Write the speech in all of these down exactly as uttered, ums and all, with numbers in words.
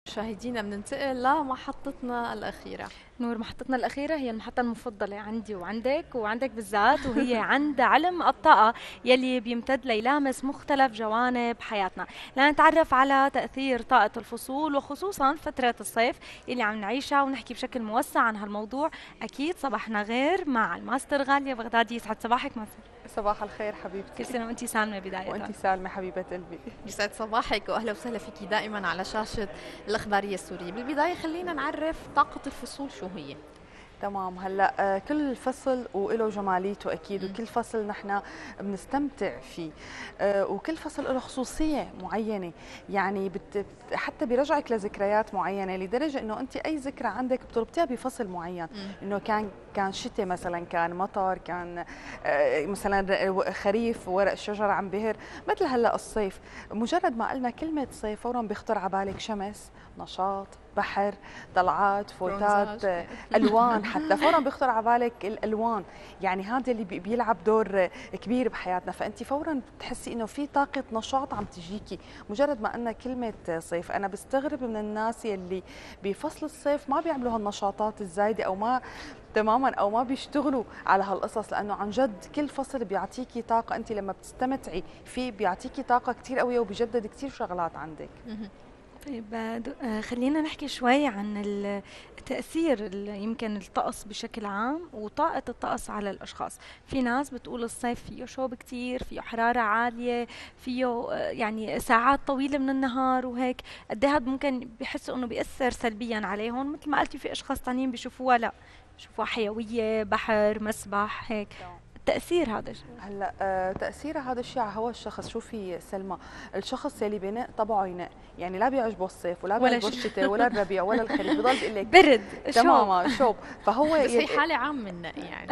مشاهدينا بننتقل لمحطتنا الأخيرة. نور، محطتنا الأخيرة هي المحطة المفضلة عندي وعندك وعندك بالذات، وهي عند علم الطاقة يلي بيمتد ليلامس مختلف جوانب حياتنا، لنتعرف على تأثير طاقة الفصول وخصوصا فترة الصيف يلي عم نعيشها ونحكي بشكل موسع عن هالموضوع. أكيد صباحنا غير مع الماستر غالية بغدادي. يسعد صباحك ماستر. صباح الخير كل حبيبتي. سنة وانتي سالمة بداية. وانتي سالمة حبيبة قلبي. يسعد صباحك وأهلا وسهلا فيكي دائما على شاشة الإخبارية السورية. بالبداية خلينا نعرف طاقة الفصول شو هي. تمام. هلا آه، كل فصل وله جماليته اكيد، م. وكل فصل نحن بنستمتع فيه، آه، وكل فصل له خصوصيه معينه، يعني بت حتى بيرجعك لذكريات معينه، لدرجه انه انت اي ذكرى عندك بتربطيها بفصل معين، م. انه كان كان شتاء مثلا، كان مطر، كان آه، مثلا خريف ورق الشجر عم بهر. مثل هلا الصيف، مجرد ما قلنا كلمه صيف فورا بيخطر على بالك شمس، نشاط، بحر، طلعات، فوتات، آه، الوان، حتى فورا بيخطر على بالك الالوان. يعني هذا اللي بي- بيلعب دور كبير بحياتنا، فانت فورا بتحسي انه في طاقه نشاط عم تجيكي مجرد ما قلنا كلمه صيف. انا بستغرب من الناس يلي بفصل الصيف ما بيعملوا هالنشاطات الزايده، او ما تماما او ما بيشتغلوا على هالقصص، لانه عن جد كل فصل بيعطيكي طاقه، انت لما بتستمتعي فيه بيعطيكي طاقه كثير قويه وبيجدد كثير شغلات عندك. طيب، آه، خلينا نحكي شوي عن ال- تأثير ال- يمكن الطقس بشكل عام وطاقة الطقس على الأشخاص. في ناس بتقول الصيف فيه شوب كتير، فيه حرارة عالية، فيه آه، يعني ساعات طويلة من النهار وهيك. قد ايه هاد ممكن بيحسوا انه بيأثر سلبيا عليهم. مثل ما قلتي في أشخاص تانيين بيشوفوها لا، بيشوفوها حيوية، بحر، مسبح، هيك. التأثير هذا شو؟ هلا آه، تاثير هذا الشيء على هوا الشخص. شوفي سلمى، الشخص يلي بينق طبعه ينق، يعني لا بيعجبه الصيف ولا ولا بيعجبه شيء. الشتاء ولا الربيع ولا الخريف، بضل بيقول لك برد، شوب. تماما شوب. فهو بس هي يل... حالة عامة إنه يعني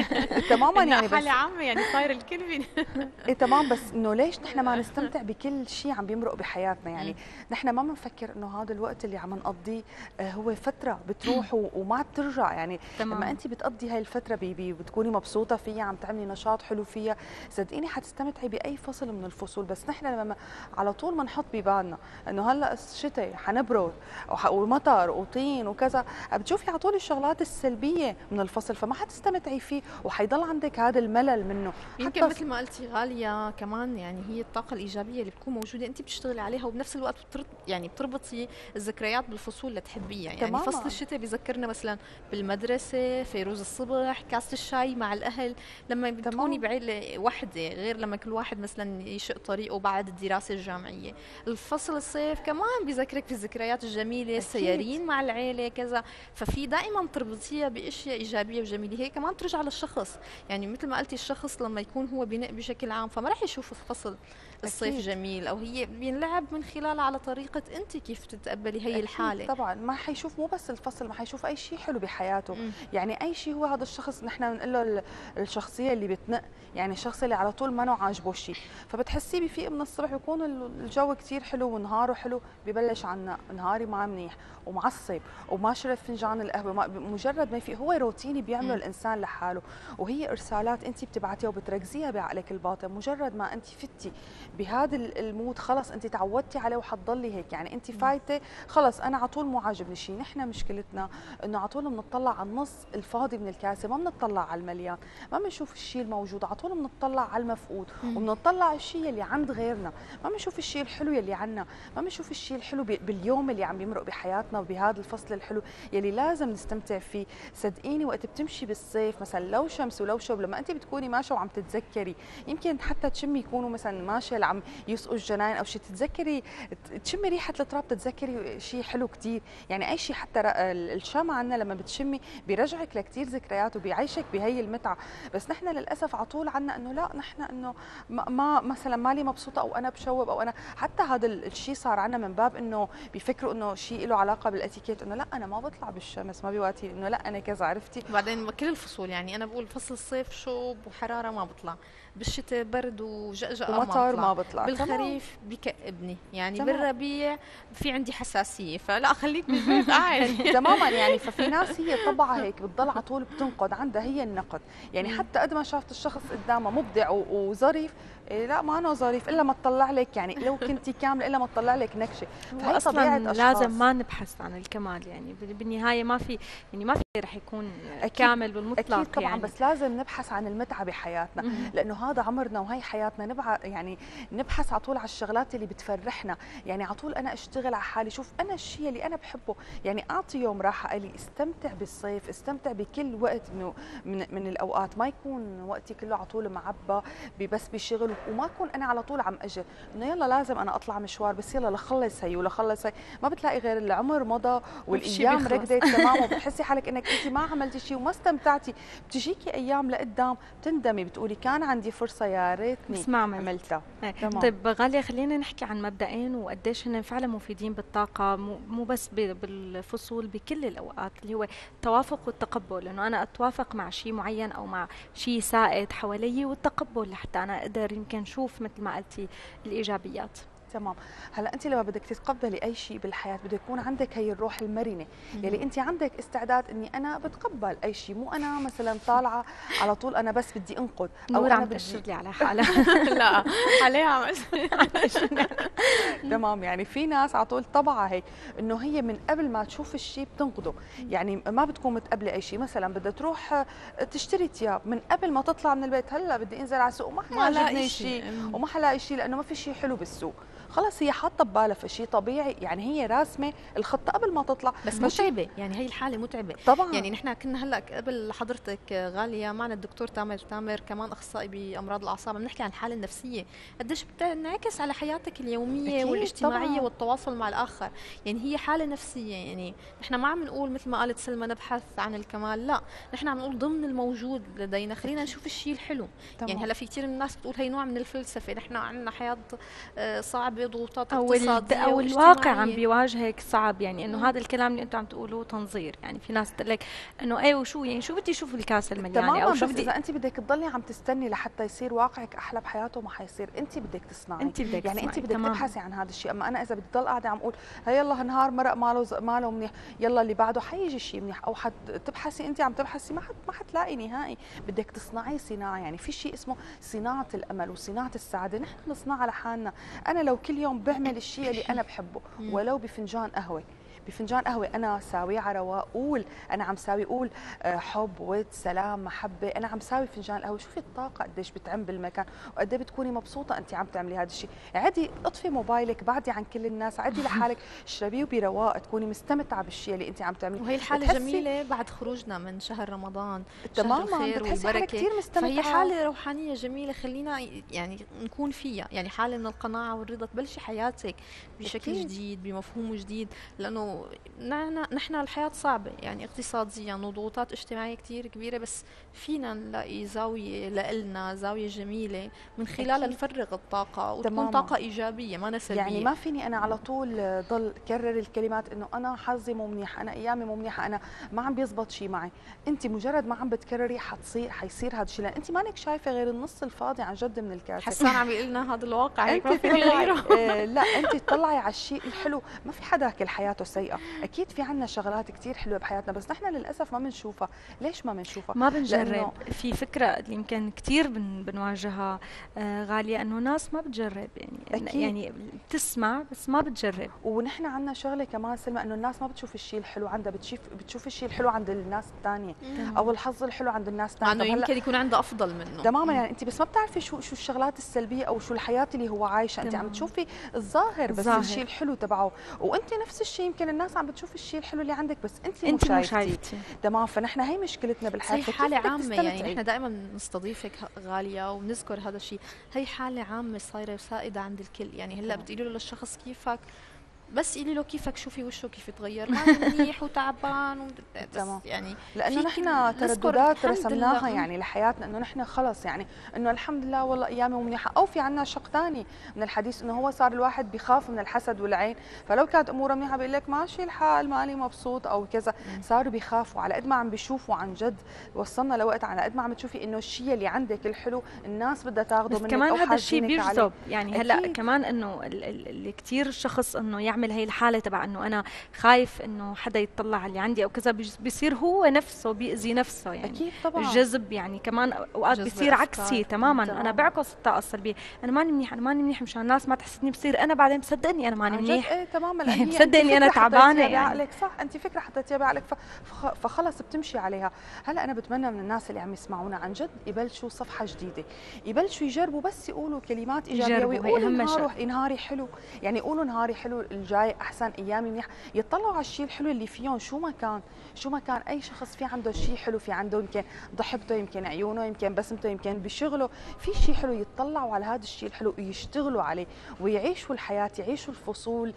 تماما إنه يعني، بس حالة عامة يعني صاير الكل بين. إيه تمام، بس انه ليش نحن ما نستمتع بكل شيء عم بيمرق بحياتنا؟ يعني م. نحن ما بنفكر انه هذا الوقت اللي عم نقضيه آه، هو فتره بتروح و- وما بترجع. يعني لما تمام. انت بتقضي هاي الفتره بي بي بتكوني مبسوطه فيها، عم تعملي نشاط حلو فيها، صدقيني حتستمتعي باي فصل من الفصول. بس نحن لما على طول ما نحط ببالنا انه هلا الشتاء حنبرد وح- ومطر وطين وكذا، بتشوفي على طول الشغلات السلبيه من الفصل، فما حتستمتعي فيه وحيضل عندك هذا الملل منه. يمكن حتى مثل ما قلتي غالية كمان، يعني هي الطاقة الإيجابية اللي بتكون موجودة أنت بتشتغلي عليها، وبنفس الوقت بترط يعني بتربطي الذكريات بالفصول اللي تحبيها. يعني فصل تماما الشتاء بيذكرنا مثلا بالمدرسة، فيروز الصبح، كاسة الشاي مع الأهل لما بتكوني تمام بعيلة وحدة، غير لما كل واحد مثلا يشق طريقه بعد الدراسة الجامعية. الفصل الصيف كمان بيذكرك في الذكريات الجميلة، اكيد. السيارين مع العيلة كذا. ففي دائما بتربطيها باشياء ايجابيه وجميله، هي كمان بترجع للشخص. يعني مثل ما قلتي الشخص لما يكون هو بينق بشكل عام فما راح يشوف فصل الصيف اكيد جميل، او هي بينلعب من خلالها على طريقه انت كيف تتقبلي هي اكيد الحاله. طبعا، ما حيشوف مو بس الفصل، ما حيشوف اي شيء حلو بحياته. مم. يعني اي شيء، هو هذا الشخص نحن بنقول له ال- الشخصيه اللي بتنق، يعني الشخص اللي على طول ما عاجبه شيء، فبتحسيه بفيق من الصبح بيكون ال- الجو كثير حلو ونهاره حلو، ببلش عنا نهاري ما منيح ومعصب وما شرب فنجان القهوه، ما مجرد ما يفيق، هو روتيني بيعمله مم. الانسان لحاله. وهي ارسالات انت بتبعتيها وبتركزيها بعقلك الباطن، مجرد ما انت فتي بهذا ال- المود خلص انت تعودتي عليه وحتضلي هيك. يعني انت مم. فايته خلص، انا على طول مو عاجبني شيء. نحن مشكلتنا انه على طول بنطلع على النص الفاضي من الكاسه، ما بنطلع على المليان، ما بنشوف الشيء الموجود، على طول بنطلع على المفقود، مم. وبنطلع على الشيء اللي عند غيرنا، ما بنشوف الشيء الحلو يلي عنا، ما بنشوف الشيء الحلو ب- باليوم اللي عم يمرق بحياتنا، وبهذا الفصل الحلو يلي لازم نستمتع فيه. صدقيني وقت بتمشي بالصيف مثلا، لو شمس ولو شوب، لما انت بتكوني ماشيه وعم تتذكري، يمكن حتى تشمي يكونوا مثلا ماشيه اللي عم يسقوا الجناين او شيء، تتذكري تشمي ريحه التراب، تتذكري شيء حلو كثير. يعني اي شيء، حتى ر- الشام عنا لما بتشمي بيرجعك لكثير ذكريات وبيعيشك بهي المتعه. بس نحن للاسف على طول عنا انه لا، نحن انه ما, ما مثلا مالي مبسوطه، او انا بشوب، او انا حتى هذا ال- الشيء صار عنا من باب انه بيفكروا انه شيء له علاقه بالاتيكيت، انه لا انا ما بطلع بالشمس، ما بيواتي انه لا انا كذا، عرفتي؟ وبعدين كل الفصول، يعني انا بقول فصل الصيف شوب وحراره ما بطلع، بالشتاء برد وجقجقه ما ومطر بطلع، ما بطلع. تمام بالخريف بكئبني، يعني تمام بالربيع في عندي حساسيه، فلا خليك بالبيت قاعد. تماما. يعني ففي ناس هي طبعها هيك بتضل على طول بتنقد، عندها هي النقد. يعني مم. حتى قد ما شافت الشخص قدامها مبدع و- وظريف، إيه لا ما أنا ظريف الا ما تطلع لك، يعني لو كنتي كامله الا ما تطلع لك نكشه. هو اصلا لازم ما نبحث عن الكمال، يعني بالنهايه ما في يعني ما في رح يكون أكيد كامل بالمطلق. اكيد طبعا يعني. بس لازم نبحث عن المتعه بحياتنا، مم. لانه هذا عمرنا وهي حياتنا. نبع يعني نبحث على طول على الشغلات اللي بتفرحنا، يعني على طول انا اشتغل على حالي، شوف انا الشيء اللي انا بحبه، يعني اعطي يوم راحه الي، استمتع بالصيف، استمتع بكل وقت من من, من الاوقات، ما يكون وقتي كله على طول معبى بس بشغل، وما اكون انا على طول عم اجي انه يلا لازم انا اطلع مشوار بس يلا لخلص هي ولخلص هي. ما بتلاقي غير العمر مضى والايام ركضت تمام، وبتحسي حالك انك انت ما عملتي شيء وما استمتعتي. بتجيكي ايام لقدام بتندمي، بتقولي كان عندي فرصه يا ريتني بس ما عملتها. طيب غاليه، خلينا نحكي عن مبدئين وقديش هن فعلا مفيدين بالطاقه، مو, مو بس بالفصول، بكل الاوقات، اللي هو التوافق والتقبل، لانه انا اتوافق مع شيء معين او مع شيء سائد حوالي، والتقبل لحتى انا اقدر يمكن شوف مثل ما قلتي الايجابيات. تمام. هلا انت لما بدك تتقبلي اي شيء بالحياه بده يكون عندك هي الروح المرنه، يلي انت عندك استعداد اني انا بتقبل اي شيء، مو انا مثلا طالعه على طول انا بس بدي انقد او انا بدي لي على حالها. لا عليها تمام. يعني في ناس على طول طبعها هيك، انه هي من قبل ما تشوف الشيء بتنقده، يعني ما بتكون متقبله اي شيء. مثلا بدها تروح تشتري ثياب، من قبل ما تطلع من البيت هلا بدي انزل على السوق وما حيعجبني شيء وما حلاقي شيء لانه ما في شيء حلو بالسوق. خلص هي حاطه ببالها في شيء طبيعي، يعني هي راسمه الخطه قبل ما تطلع. بس متعبه، يعني هي الحاله متعبه طبعا. يعني نحن كنا هلا قبل حضرتك غاليه معنا الدكتور تامر تامر كمان اخصائي بامراض الاعصاب، بنحكي عن الحاله النفسيه قديش بتنعكس على حياتك اليوميه والاجتماعيه طبعاً. والتواصل مع الاخر، يعني هي حاله نفسيه. يعني نحن ما عم نقول مثل ما قالت سلمى نبحث عن الكمال، لا نحن عم نقول ضمن الموجود لدينا خلينا نشوف الشيء الحلو. طبعاً. يعني هلا في كثير من الناس بتقول هي نوع من الفلسفه، نحن عندنا حياه صعبه، ضغوطات اقتصاديه او الواقع عم بيواجهك صعب، يعني انه مم. هذا الكلام اللي انتم عم تقولوه تنظير. يعني في ناس تقول لك انه ايوه شو يعني شو بدي اشوف الكاسه المليانه او شو بدي. اذا انت بدك تضلي عم تستني لحتى يصير واقعك احلى بحياته ما حيصير، انت بدك تصنعي، انت بدك يعني تصنعي. انت بدك تمام. تبحثي عن هذا الشيء. اما انا اذا بدي ضل قاعده عم اقول هي يلا نهار مرق ماله ماله منيح، يلا اللي بعده حيجي شيء منيح، او حد تبحثي انت عم تبحثي ما حد ما حتلاقي نهائي. بدك تصنعي صناعه، يعني في شيء اسمه صناعه الامل وصناعه السعاده، نحن نصنعها لحالنا. انا لو كل يوم بعمل الشيء اللي انا بحبه ولو بفنجان قهوه، بفنجان قهوه انا ساويه على رواق، قول انا عم ساوي، قول حب ود سلام محبه، انا عم ساوي فنجان قهوه. شوفي الطاقه قديش بتعم بالمكان وقد ايه بتكوني مبسوطه انت عم تعملي هذا الشيء. عادي اطفي موبايلك، بعدي عن كل الناس، عدي لحالك اشربيه برواق، تكوني مستمتعه بالشيء اللي انت عم تعمليه. وهي الحاله جميله بعد خروجنا من شهر رمضان، تماما الخير والبركه، كثير مستمتعه. فهي حاله روحانيه جميله خلينا يعني نكون فيها، يعني حاله من القناعه والرضا، تبلشي حياتك بشكل أكيد. جديد بمفهوم جديد، لانه نحن الحياة صعبة يعني اقتصاديا وضغوطات اجتماعية كتير كبيرة، بس فينا نلاقي زاوية لإلنا، زاوية جميلة من خلالها نفرغ الطاقة وتكون تماما. طاقة إيجابية ما سلبية. يعني ما فيني أنا على طول ضل كرر الكلمات إنه أنا حظي مو منيح، أنا أيامي مو منيحة، أنا ما عم بيزبط شيء معي. أنت مجرد ما عم بتكرري حتصير حيصير هذا الشيء، لأن أنت مانك شايفة غير النص الفاضي عن جد من الكاسة. حسان عم يقول لنا هذا الواقع أنت طلعي آه لا أنت تطلعي على الشيء الحلو، ما في حدا كل حياته سيئة، أكيد في عنا شغلات كتير حلوه بحياتنا بس نحن للاسف ما بنشوفها. ليش ما بنشوفها؟ ما بنجرب. في فكره اللي يمكن كثير بن بنواجهها آه غاليه، انه ناس ما بتجرب، يعني أكيد. يعني بتسمع بس ما بتجرب. ونحن عندنا شغله كمان سلمى، انه الناس ما بتشوف الشيء الحلو عندها، بتشوف بتشوف الشيء الحلو عند الناس الثانيه او الحظ الحلو عند الناس الثانيه، انه يمكن يكون عنده افضل منه تماما. يعني انت بس ما بتعرفي شو شو الشغلات السلبيه او شو الحياه اللي هو عايشه، انت عم تشوفي الظاهر بس الظاهر. الشيء الحلو تبعه، وانت نفس الشيء يمكن الناس عم بتشوف الشيء الحلو اللي عندك بس انت انت مو شايفتي. تمام. فنحن هي مشكلتنا بالحياه، هي حاله عامه. يعني نحن دائما نستضيفك غاليه ونذكر هذا الشيء، هي حاله عامه صايره وسائده عند الكل. يعني هلا بتقولي له للشخص كيفك، بس قولي له كيفك، شوفي وشه كيف تغير، ما منيح وتعبان تمام. يعني لانه نحن ترددات رسمناها يعني لحياتنا، انه نحن خلص يعني انه الحمد لله والله ايامي منيحه. او في عندنا شق ثاني من الحديث، انه هو صار الواحد بيخاف من الحسد والعين، فلو كانت اموره منيحه بيقول لك ماشي الحال مالي مبسوط او كذا. صاروا بيخافوا. على قد ما عم بيشوفوا عن جد وصلنا لوقت على قد ما عم تشوفي انه الشيء اللي عندك الحلو الناس بدها تاخذه منك، كمان هذا الشيء بيجذب. يعني هلا كمان انه اللي كثير الشخص انه يعمل بيكمل هي الحاله تبع انه انا خايف انه حدا يطلع على اللي عندي او كذا، بيصير هو نفسه بيأذي نفسه يعني. اكيد طبعا. الجذب يعني كمان اوقات بيصير عكسي تماما. تمام. انا بعكس الطاقه السلبيه، انا ماني منيح انا ماني منيح مشان الناس ما تحسدني، بصير انا بعدين مصدقني انا ماني منيح. ايه تماما. يعني مصدقني انا تعبانه يعني. صح، انت فكره حطيتيها بعقلك فخلص بتمشي عليها. هلا انا بتمنى من الناس اللي عم يسمعونا عن جد يبلشوا صفحه جديده، يبلشوا يجربوا بس يقولوا كلمات ايجابيه ويقولوا نهاري نهاري حلو، يعني يقولوا نهاري حلو، الجاي احسن، ايامي منيح، يطلعوا على الشيء الحلو اللي فيهم شو ما كان، شو ما كان اي شخص في عنده شيء حلو، في عنده يمكن ضحكته، يمكن عيونه، يمكن بسمته، يمكن بشغله في شيء حلو، يطلعوا على هذا الشيء الحلو ويشتغلوا عليه ويعيشوا الحياه، يعيشوا الفصول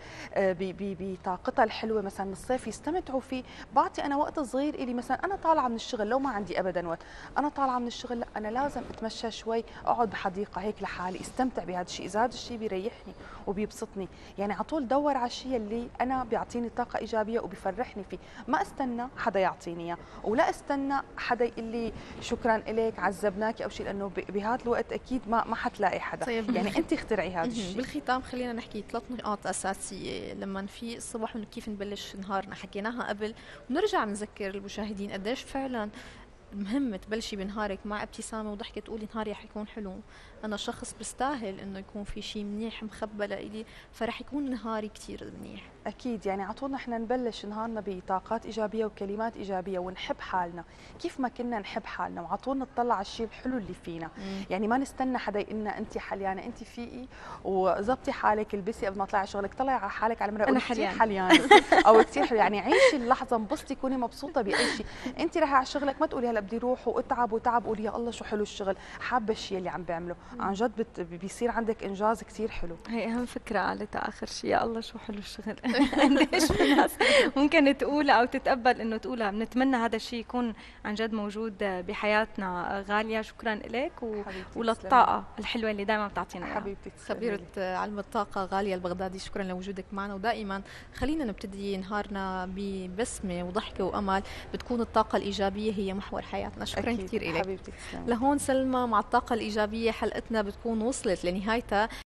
بطاقتها الحلوه. مثلا الصيف يستمتعوا فيه. بعطي انا وقت صغير الي، مثلا انا طالعه من الشغل لو ما عندي ابدا وقت، انا طالعه من الشغل لا انا لازم اتمشى شوي، اقعد بحديقه هيك لحالي، استمتع بهذا الشيء، اذا هذا الشيء بيريحني وبيبسطني، يعني على طول دور على الشيء اللي انا بيعطيني طاقه ايجابيه وبيفرحني فيه، ما استنى حدا يعطيني اياه، ولا استنى حدا يقول لي شكرا لك عذبناكي او شيء، لانه بهذا الوقت اكيد ما ما حتلاقي حدا. طيب يعني انت اخترعي هذا الشيء. بالختام خلينا نحكي ثلاث نقاط اساسيه لما في الصبح كيف نبلش نهارنا، حكيناها قبل، ونرجع نذكر المشاهدين قديش فعلا مهم تبلشي بنهارك مع ابتسامه وضحكه، تقولي نهاري رح يكون حلو، انا شخص بستاهل انه يكون في شيء منيح مخبى لإلي، فرح يكون نهاري كثير منيح. اكيد، يعني على طول نحن نبلش نهارنا بطاقات ايجابيه وكلمات ايجابيه، ونحب حالنا كيف ما كنا نحب حالنا، وعلى طول نطلع على الشيء الحلو اللي فينا. مم. يعني ما نستنى حدا يقلنا انت حليانه، انت فيقي وظبطي حالك، البسي قبل ما تطلعي شغلك، طلعي على حالك على المراه انا حليانه حليانه او كثير حلو، يعني عيشي اللحظه، انبسطي، كوني مبسوطه باي شيء. انت رايحه على شغلك ما تقولي هلا بدي اروح واتعب وتعب، قولي يا الله شو حلو الشغل، حابه الشيء اللي عم بعمله. مم. عن جد بيصير عندك انجاز كثير حلو. هي اهم فكره قالتها اخر شيء، يا الله شو حلو الشغل. قديش في ناس ممكن تقولها او تتقبل انه تقولها. بنتمنى هذا الشيء يكون عن جد موجود بحياتنا. غاليه شكرا لك و... وللطاقه الحلوه اللي دائما بتعطينا اياها. حبيبتي خبيره علم الطاقه غاليه البغدادي، شكرا لوجودك معنا، ودائما خلينا نبتدي نهارنا ببسمه وضحكه وامل، بتكون الطاقه الايجابيه هي محور حياتنا. شكرا كثير لك حبيبتي. لهون سلمى مع الطاقه الايجابيه حلقتنا بتكون وصلت لنهايتها.